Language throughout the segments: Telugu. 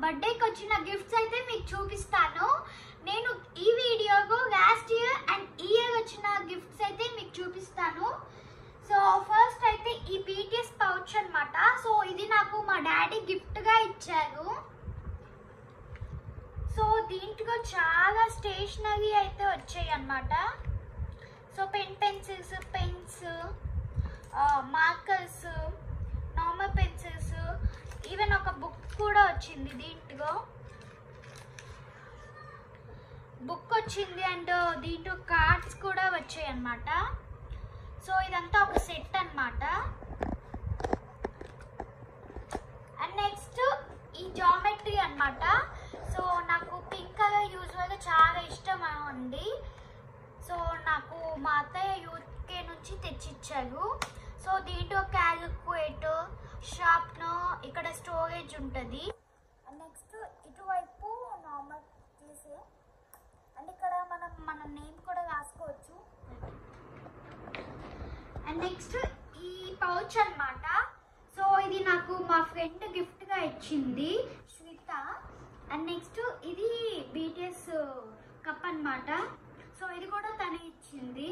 బర్త్డేకి వచ్చిన గిఫ్ట్స్ అయితే మీకు చూపిస్తాను. నేను ఈ వీడియోలో లాస్ట్ ఇయర్ అండ్ ఈ ఇయర్ వచ్చిన గిఫ్ట్స్ అయితే మీకు చూపిస్తాను. సో ఫస్ట్ అయితే ఈ BTS పౌచ్ అన్నమాట. సో ఇది నాకు మా డాడీ గిఫ్ట్గా ఇచ్చారు. సో దీంట్లో చాలా స్టేషనరీ అయితే వచ్చాయి అన్నమాట. So pencils, pens, markers, normal pencils, even ఒక బుక్ కూడా వచ్చింది. దీంట్లో బుక్ వచ్చింది అండ్ దీంట్లో కార్డ్స్ కూడా వచ్చాయి అన్నమాట. సో ఇదంతా ఒక సెట్ అన్నమాట. అండ్ నెక్స్ట్ ఈ జామెట్రీ అన్నమాట. సో నాకు పింక్ కలర్ యూజువల్గా చాలా ఇష్టం అండి. సో నాకు మా అత్తయ్య UK నుంచి తెచ్చిచ్చారు. సో దీంట్లో క్యాలిక్యులేటర్, షార్ప్నర్, ఇక్కడ స్టోరేజ్ ఉంటుంది. అండ్ నెక్స్ట్ ఇటువైపు నార్మల్ కీస్ అండ్ ఇక్కడ మన నేమ్ కూడా రాసుకోవచ్చు. అండ్ నెక్స్ట్ ఈ పౌచ్ అన్నమాట. సో ఇది నాకు మా ఫ్రెండ్ గిఫ్ట్గా ఇచ్చింది, శ్వేత. అండ్ నెక్స్ట్ ఇది BTS కప్ అన్నమాట. సో ఇది కూడా తనే ఇచ్చింది.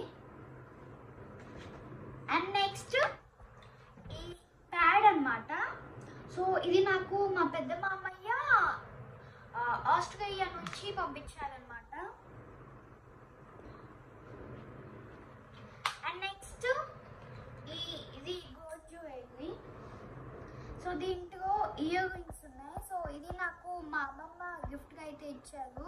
అండ్ నెక్స్ట్ ఈ ప్యాడ్ అన్నమాట. సో ఇది నాకు మా పెద్ద మామయ్య ఆస్ట్రేలియా నుంచి పంపించారనమాట. అండ్ నెక్స్ట్ ఇది గోల్డ్ జ్యువెలరీ. సో దీంట్లో ఇయర్ రింగ్స్ ఉన్నాయి. సో ఇది నాకు మా అమ్మమ్మ గిఫ్ట్గా అయితే ఇచ్చారు.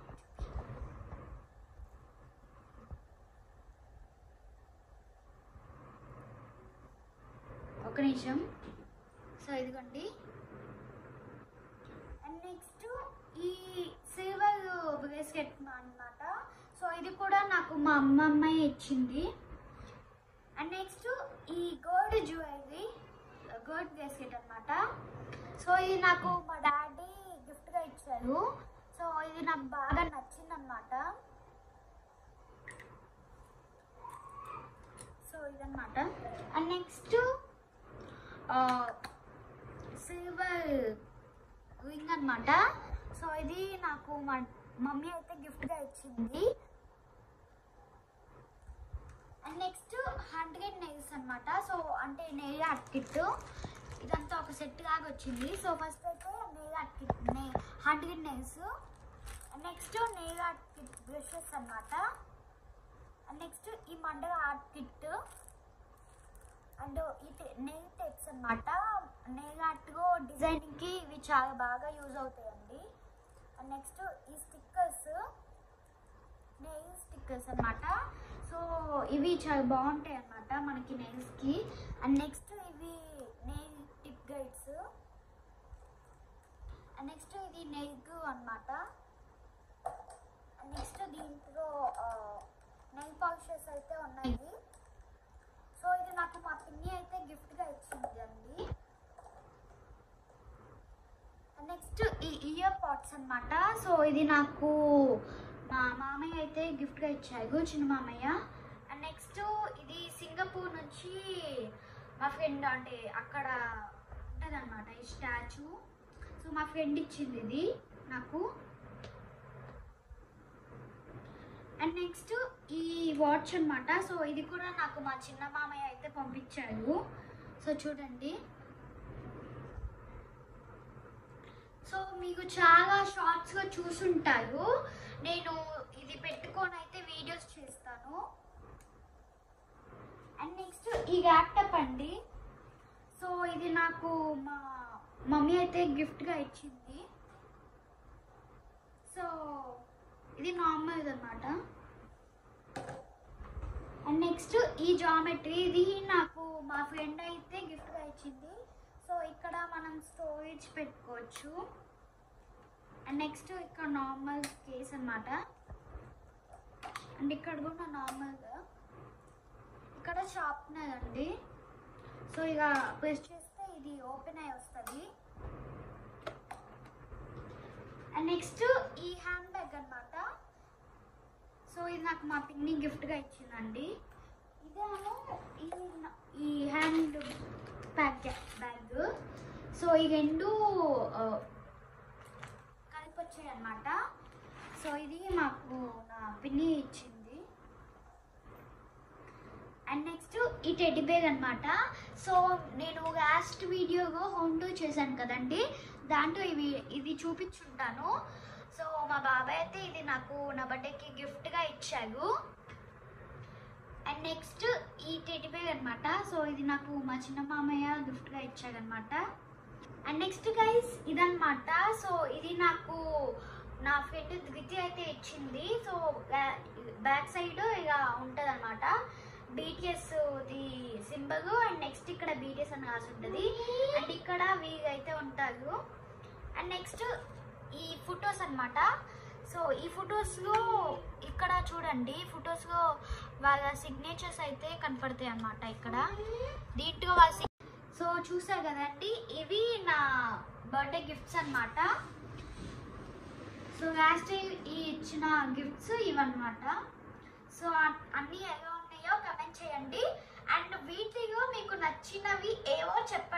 ఒక నిమిషం. సో ఇదిగోండి. అండ్ నెక్స్ట్ ఈ సిల్వర్ బ్రేస్లెట్ అన్నమాట. సో ఇది కూడా నాకు మా అమ్మమ్మ ఇచ్చింది. అండ్ నెక్స్ట్ ఈ గోల్డ్ జ్యువెలరీ, గోల్డ్ బ్రేస్లెట్ అన్నమాట. సో ఇది నాకు మా డాడీ గిఫ్ట్గా ఇచ్చారు. సో ఇది నాకు బాగా నచ్చింది అన్నమాట. సో ఇదన్నమాట. అండ్ నెక్స్ట్ సిల్వర్ రింగ్ అన్నమాట. సో ఇది నాకు మా మమ్మీ అయితే గిఫ్ట్గా ఇచ్చింది. అండ్ నెక్స్ట్ 100 నెయిల్స్ అన్నమాట. సో అంటే నెయిల్ ఆర్ట్ కిట్. ఇదంతా ఒక సెట్ లాగా వచ్చింది. సో ఫస్ట్ అయితే nail art kit 100 nails. And next nail art kit brushes అన్నమాట. అండ్ నెక్స్ట్ ఈ మండల ఆర్ట్ కిట్ అండ్ ఈ నెయిల్ టేప్స్ అన్నమాట. నెయిల్ ఆర్ట్లో డిజైనింగ్కి ఇవి చాలా బాగా యూజ్ అవుతాయండి. అండ్ నెక్స్ట్ ఈ స్టిక్కర్స్, నెయిల్ స్టిక్కర్స్ అన్నమాట. సో ఇవి చాలా బాగుంటాయి అన్నమాట మనకి నెయిల్స్కి. అండ్ నెక్స్ట్ ఇవి nail tip guides. And next ఇది నెయిల్ గ్లూ అన్నమాట. అండ్ నెక్స్ట్ దీంట్లో నెయిల్ పాలిషెస్ అయితే ఉన్నాయి. సో ఇది నాకు మా పిన్ని అయితే గిఫ్ట్గా ఇచ్చింది అండి. నెక్స్ట్ ఈ ఇయర్ పాడ్స్ అన్నమాట. సో ఇది నాకు మా మామయ్య అయితే గిఫ్ట్గా ఇచ్చారు, చిన్న మామయ్య. అండ్ నెక్స్ట్ ఇది సింగపూర్ నుంచి మా ఫ్రెండ్, అంటే అక్కడ ఉంటుంది అన్నమాట ఈ స్టాచ్యూ. సో మా ఫ్రెండ్ ఇచ్చింది ఇది నాకు. అండ్ నెక్స్ట్ ఈ వాచ్ అన్నమాట. సో ఇది కూడా నాకు మా చిన్న మామయ్య అయితే పంపించారు. సో చూడండి. సో మీకు చాలా షార్ట్స్గా చూసుంటారు. నేను ఇది పెట్టుకొని అయితే వీడియోస్ చేస్తాను. అండ్ నెక్స్ట్ ఈ ల్యాప్టాప్ అండి. సో ఇది నాకు మా మమ్మీ అయితే గిఫ్ట్గా ఇచ్చింది. సో ఇది నార్మల్ అన్నమాట. అండ్ నెక్స్ట్ ఈ జామెట్రీ, ఇది నాకు మా ఫ్రెండ్ అయితే గిఫ్ట్గా ఇచ్చింది. సో ఇక్కడ మనం స్టోరేజ్ పెట్టుకోవచ్చు. అండ్ నెక్స్ట్ ఇక్కడ నార్మల్ కేస్ అన్నమాట. అండ్ ఇక్కడ కూడా నార్మల్గా ఇక్కడ షార్ప్నర్ అండి. సో ఇక ప్రెస్ చేస్తే ఇది ఓపెన్ అయ్యి వస్తుంది. అండ్ నెక్స్ట్ ఈ హ్యాండ్ బ్యాగ్ అన్నమాట. సో ఇది నాకు మా పిన్ని గిఫ్ట్గా ఇచ్చిందండి. ఇదేమో ఈ హ్యాండ్ బ్యాగ్. సో ఈ రెండు వచ్చాయి అన్నమాట. సో ఇది మాకు నా పిన్ని ఇచ్చింది. అండ్ నెక్స్ట్ ఈ టెడ్డీ బేర్ అనమాట. సో నేను లాస్ట్ వీడియోలో హోమ్ టూర్ చేశాను కదండి, దాంట్లో ఇది చూపించుంటాను. సో మా బాబాయ్ అయితే ఇది నాకు నా బర్త్డేకి గిఫ్ట్గా ఇచ్చారు. అండ్ నెక్స్ట్ ఈ టెడ్డీ బేర్ అనమాట. సో ఇది నాకు మా చిన్న మామయ్య గిఫ్ట్గా ఇచ్చారనమాట. అండ్ నెక్స్ట్ గైస్ ఇదనమాట. సో ఇది నాకు నా ఫ్రెండ్ ధృతి అయితే ఇచ్చింది. సో బ్యాక్ సైడ్ ఇక ఉంటుంది అనమాట BTS the symbol. And next ఇక్కడ బీటీఎస్ అని రాసి ఉంటుంది. అండ్ ఇక్కడ వీరైతే ఉంటారు. అండ్ నెక్స్ట్ ఈ ఫొటోస్ అనమాట. సో ఈ ఫొటోస్లో ఇక్కడ చూడండి, ఫొటోస్లో వాళ్ళ సిగ్నేచర్స్ అయితే కనపడతాయి అన్నమాట ఇక్కడ దీంట్లో వాళ్ళ. సో చూసారు కదండి, ఇవి నా బర్త్డే గిఫ్ట్స్ అన్నమాట. సో లాస్ట్ ఈ ఇచ్చిన గిఫ్ట్స్ ఇవన్నమాట. సో అన్నీ ఎలా ఉన్నాయో కమెంట్ చేయండి. అండ్ వీటిలో మీకు నచ్చినవి ఏవో చెప్పండి.